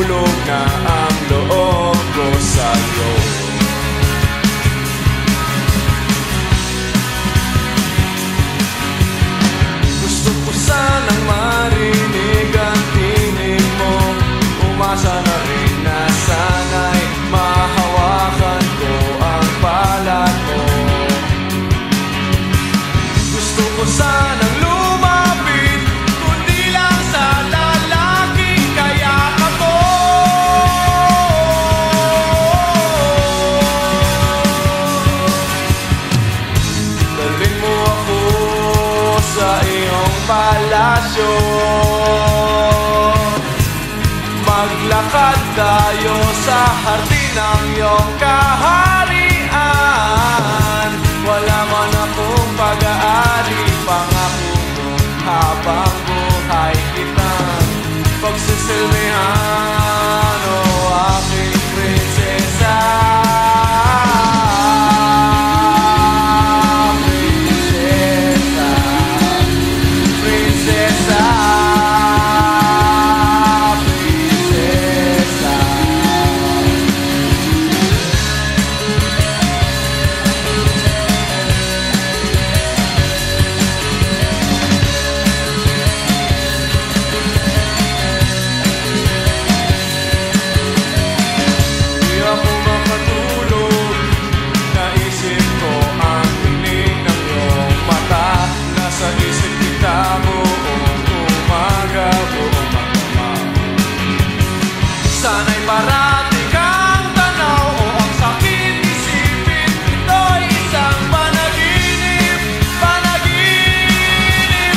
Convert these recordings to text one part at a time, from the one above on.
mahulog na ang loob ko sa'yo. Gusto ko sanang marinig ang tinig mo, umasa na rin na sana'y mahawakan ko ang palad mo. Gusto ko sanang lumapit, kundi lang sa lalaking kayakap mo. Dalhin mo ako sa iyong palasyo, maglakad tayo sa hardin ng iyong kaharian. Wala man akong pag-aari, pangako ko habang buhay kitang pagsisilbihan, o aking prinsesa. Prinsesa, prinsesa, prinsesa. Di ako makatulog, naisip ko ang tinig ng iyong mata. Nasa isip kita buong umaga, buong magdamag. Sana'y parati kang tanaw, o ang sakit isipin, ito'y isang panaginip, panaginip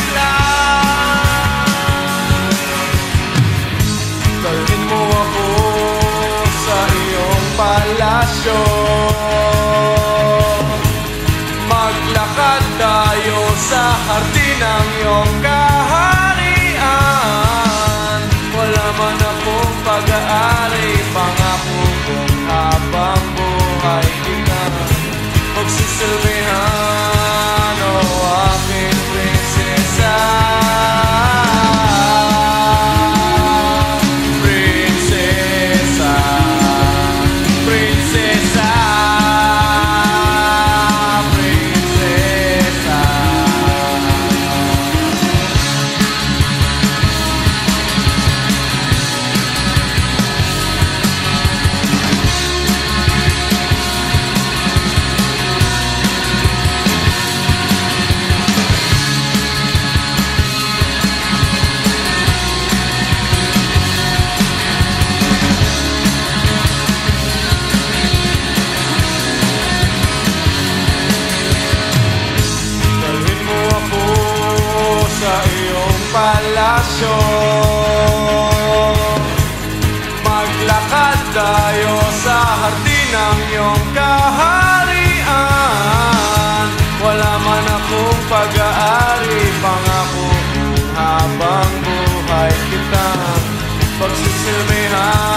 lang. Dalhin mo ako sa iyong palasyo, maglakad tayo sa hardin ng iyong kaharian. Wala man akong pag-aari, pangako kong habang buhay kitang pagsisilbihan, o aking prinsesa. Prinsesa, prinsesa, prinsesa. Dalhin mo ako sa iyong palasyo, maglakad tayo sa hardin ng iyong kaharian. Wala man akong pag-aari, pangako kong habang buhay kitang pagsisilbihan.